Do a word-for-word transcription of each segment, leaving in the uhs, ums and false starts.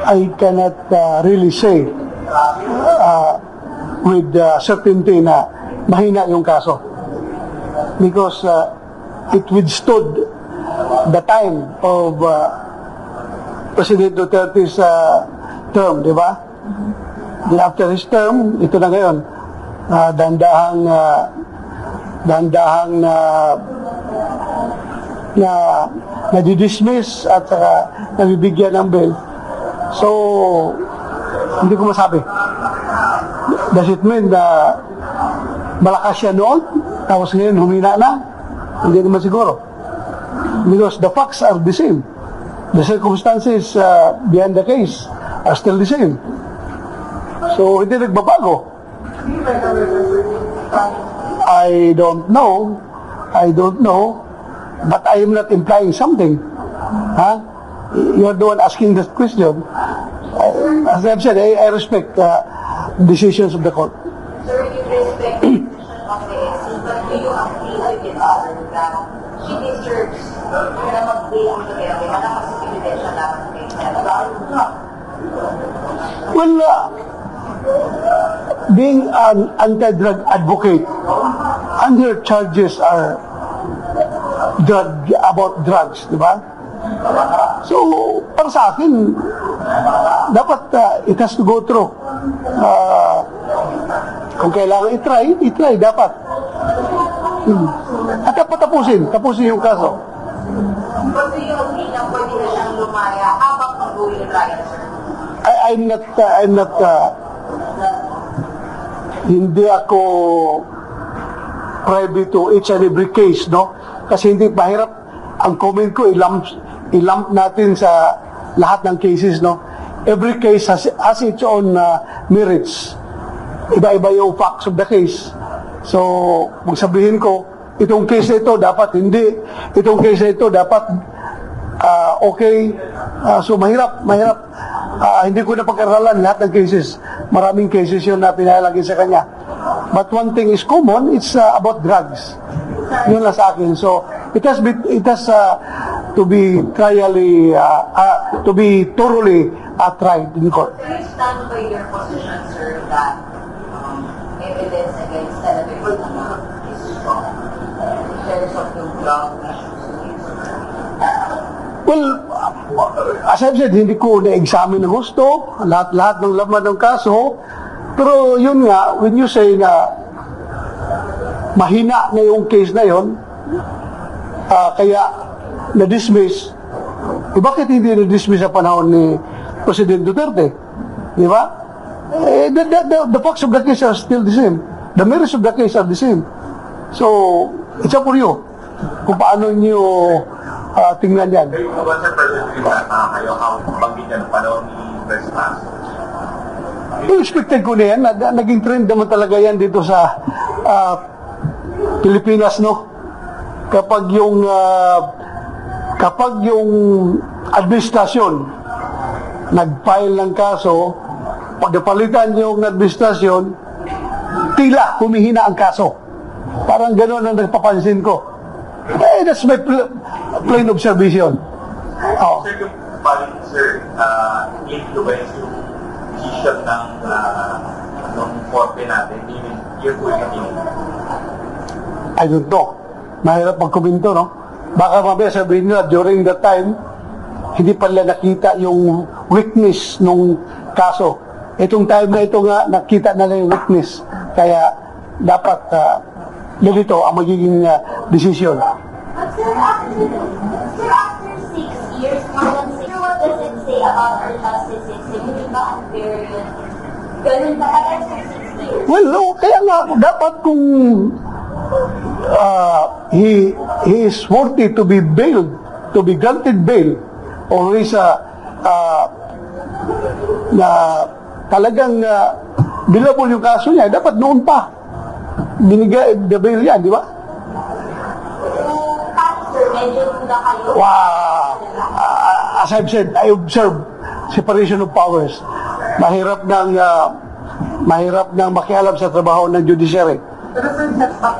I cannot uh, really say uh, with uh, certainty na mahina yung kaso. Because uh, it withstood the time of uh, President Duterte's uh, term, di ba? Then after his term, ito na ngayon, uh, dandahang uh, dandahang na na nadidismiss at saka nabibigyan ng bail. So, hindi ko masabi. Does it mean na malakas siya noon, tapos ngayon humina na? Hindi naman siguro. Because the facts are the same. The circumstances uh, behind the case are still the same. So, hindi nagbabago. I don't know. I don't know. But I am not implying something. Huh? You're the one asking this question. I, as I've said, I, I respect uh, decisions of the court. Sir, you respect the decision of the S C, but do you agree with the other that she deserves na mag-bail ang Duterte na nakasipilidin siya laban sa case? Well, uh, being an anti-drug advocate, and her charges are drug, about drugs, di ba? So, para sa akin, dapat uh, it has to go through. Uh, kung kailangan i-try, i-try, dapat. Hmm. At dapat tapusin, tapusin yung kaso. But do you agree na pwede na siyang lumaya habang mag-go yung trial, sir? I, I'm not, uh, I'm not, uh, hindi ako privy to each and every case, no? Kasi hindi mahirap ang comment ko, ilump, ilump natin sa lahat ng cases, no? Every case has, has its own uh, merits. Iba-iba yung facts of the case. So, magsabihin ko, itong case na ito dapat hindi, itong case na ito dapat uh, okay. Uh, so, mahirap, mahirap. Uh, hindi ko na pag-aralan lahat ng cases. Maraming cases yun na pinalagay sa kanya. But one thing is common, it's uh, about drugs. Yun lang sa akin. So, it has, be, it has uh, to be trially, uh, uh, to be thoroughly uh, tried in court. Do you stand by your position, sir, that um, evidence against Senator Tulfo is strong in terms of the drug issues? Well, as I've said, hindi ko na-examine ng gusto, lahat-lahat ng laman ng kaso, pero yun nga, when you say na mahina na yung case na yun, uh, kaya na-dismiss, eh bakit hindi na-dismiss sa panahon ni President Duterte? Di ba? Eh, the, the, the, the facts of the case are still the same. The merits of the case are the same. So, it's up for you kung paano nyo uh, tingnan yan. Kayo mo ba sa President na kayo ang banggit niya ng panahon ni President? I-expected ko na yan. Naging trend naman talaga yan dito sa uh, Pilipinas, no? Kapag yung uh, kapag yung administrasyon nag-file ng kaso, pag napalitan yung administrasyon, tila humihina ang kaso. Parang gano'n ang nagpapansin ko. Eh, that's my pl- plain observation. Oh. Sir, yung paling, sir, uh, influence yung decision ng uh, ng korte natin, even year to year. I don't know. Mahirap magkomento, no? Baka mamaya sabihin nila, during that time, hindi pala nakita yung weakness nung kaso. Itong time na ito nga, nakita na lang yung weakness. Kaya, dapat, uh, ganito ang magiging uh, decision. But sir, after, sir, after six years, more than six, what does it say about our justice system? Hindi ba unfair yun? Ganun ba agad sa six years? Well, no, kaya nga, dapat kung uh, he, he is worthy to be bailed, to be granted bail, or is uh, uh, na talagang uh, billable yung kaso niya, dapat noon pa binigay the bail yan, di ba? Wow! Uh, as I've said, I observe separation of powers. Mahirap nang uh, mahirap nang makialam sa trabaho ng judiciary. Pero sir, setback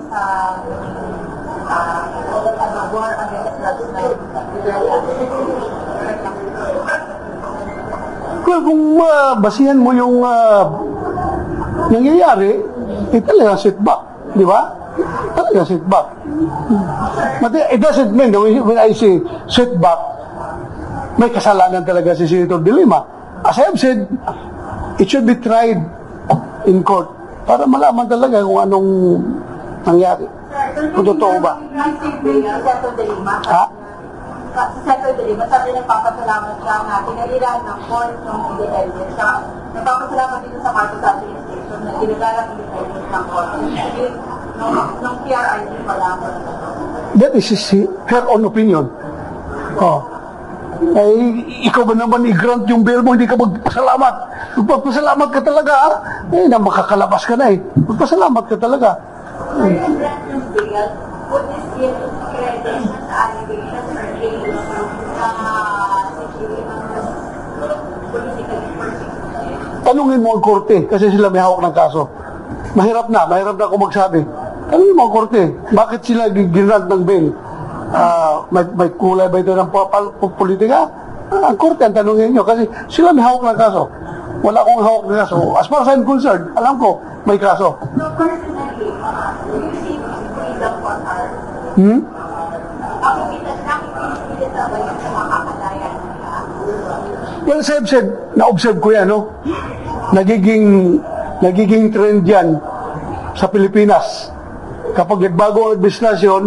sa war against drugs na Well, kung uh, basihan mo yung uh, nangyayari, eh talaga setback. Di ba? Talaga setback. But it doesn't mean that when I say setback, may kasalanan talaga si Senator De Lima. As I have said, it should be tried in court para malaman talaga kung anong nangyari. Kung totoo ba? Senator De Lima, Ha? sa Senator De Lima, sabi nagpapasalamat siya na pinaliran ng court ng independence. Siya, nagpapasalamat dito sa Marcos Administration na ginagalang independence ng court. Nung, nung P R I D pala. That is his, her own opinion. Oh. Ay, ikaw ba naman i-grant yung bail mo, hindi ka magpasalamat. Magpasalamat ka talaga, ah. Eh, na makakalabas ka na eh. Magpasalamat ka talaga. Sir, yung grant ng bail, would this give credit sa allegations or claims na si politically persecuted? Tanungin mo ang korte kasi sila may hawak ng kaso. Mahirap na, mahirap na ako magsabi. Tanungin mo ang korte, bakit sila ginrant ng bail? Uh, may, may kulay ba ito ng politika? Uh, ang korte ang tanungin nyo kasi sila may hawak ng kaso. Wala akong hawak ng kaso. As far as I'm concerned, alam ko, may kaso. So personally, do you see freedom for her? Hmm? Ako kita, nakikinig na ba yung makakalayan nila? Well, as I've said, na-observe ko yan, no? Nagiging, nagiging trend yan sa Pilipinas. Kapag nagbago ang administrasyon,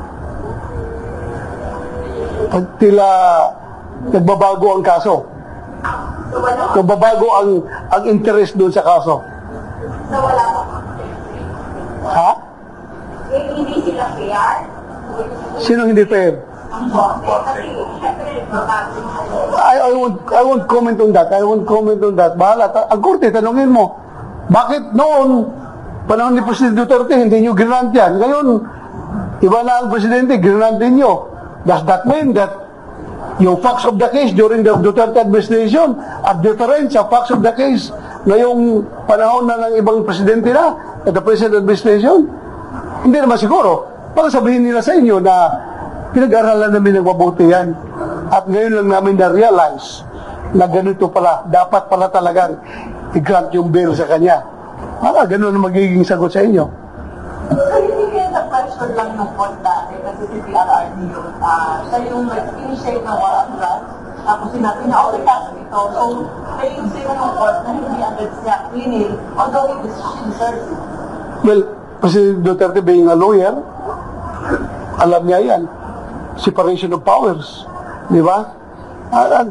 pag tila nagbabago ang kaso. So wala, Nagbabago ang, ang interest doon sa kaso. so wala pa. Ha? Eh, hindi sila fair. Sino hindi fair? Ang bote. Kasi, syempre, nagbabago yung I, I won't I won't comment on that. I won't comment on that. Bahala. Ta- ang korte, tanungin mo, bakit noon, panahon ni Presidente Duterte, hindi nyo ginrant yan? Ngayon, iba na ang Presidente, ginrant din nyo. Does that mean that yung facts of the case during the Duterte administration are different sa facts of the case ngayong panahon na ng ibang Presidente na at the present administration? Hindi naman siguro. Baka sabihin nila sa inyo na pinag-aralan namin ng mabuti yan. At ngayon lang namin na-realize na ganito pala, dapat pala talagang i-grant yung bail sa kanya. Baka ganun ang magiging sagot sa inyo. So, hindi kaya na-pressure lang ng court dati kasi si P R R D yun. Ah, siya yung nag-initiate ng warrant grant. Tapos sinabi na, okay, kaso ito. So, may yung sila ng court na hindi agad siya cleaning, although he deserves it. Well, President Duterte being a lawyer, alam niya yan. Separation of powers. Di ba? At, at,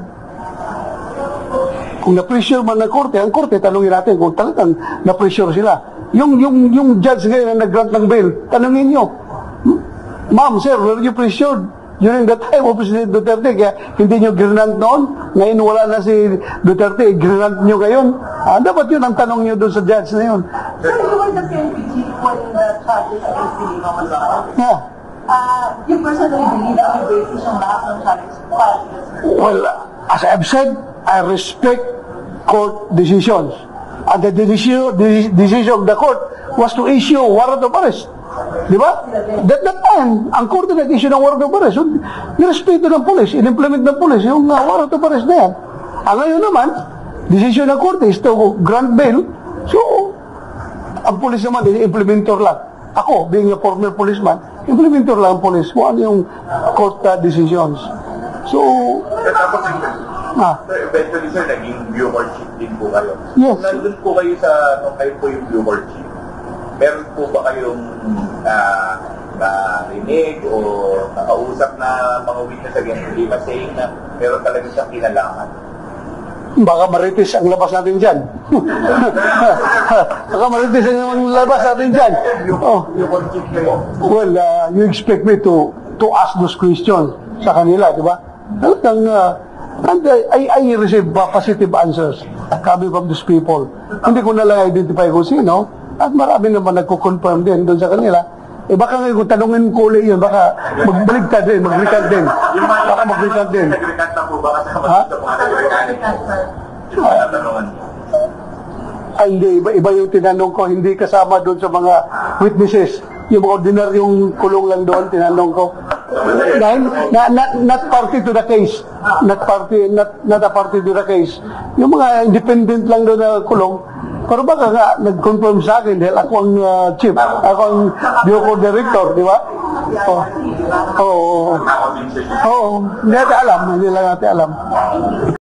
kung na-pressure man ng korte, ang korte, tanungin natin kung talagang na-pressure sila. Yung, yung, yung judge ngayon na nag-grant ng bail, tanungin nyo, ma'am, sir, were you pressured during the time of President Duterte? Kaya hindi nyo grant noon? Ngayon wala na si Duterte, grant nyo ngayon? Ah, dapat yun ang tanong nyo doon sa judge na yun. So, you were the P N P G when the charges against the Lima was filed. Yeah. Ah, you personally believe na may basis yung lahat ng charges filed against her? Well, as I've said, I respect court decisions. And the decision, the decision of the court was to issue a warrant of arrest. Di ba? That, that time, ang court na nag-issue ng warrant of arrest, so, nirespeto ng police, in-implement ng police yung uh, warrant of arrest na yan. Ang ngayon naman, decision ng court is to grant bail, so, ang police naman, implementor lang. Ako, being a former policeman, implementor lang ang police kung ano yung court uh, decisions. So, Sir, tapos yung ah, Sir, eventually, sir, naging bureau chief din po kayo. Yes. Kung nandun po kayo sa, nung kayo po yung bureau chief, meron po ba kayong uh, narinig o nakausap na mga witness against the Lima saying na meron talaga siyang kinalaman? baka marites ang labas natin dyan. Baka marites ang labas natin dyan. Oh. Bureau chief kayo. Well, uh, you expect me to to ask those questions sa kanila, di ba? Talagang, uh, and I, I receive uh, positive answers coming from these people. Hindi ko na lang identify kung sino, at marami naman nagko-confirm din doon sa kanila. Eh baka ngayon kung tanungin ko ulit yun, baka magbaligtad din, maglikad din. Baka maglikad din. Nagrikat na po ba kasama Ha? sa mga nagrikat? Yung mga natanungan niyo. Ay, hindi. Iba, iba yung tinanong ko. Hindi kasama doon sa mga witnesses. Yung mga ordinaryong kulong lang doon, tinanong ko. Dahil na, not, not party to the case. Not party, not, not a party to the case. Yung mga independent lang doon na kulong, pero baka nga, nag-confirm sa akin dahil ako ang uh, chief, ako ang Bureau Director, di ba? Oo. Oo. Oo. Hindi natin alam, hindi lang natin alam.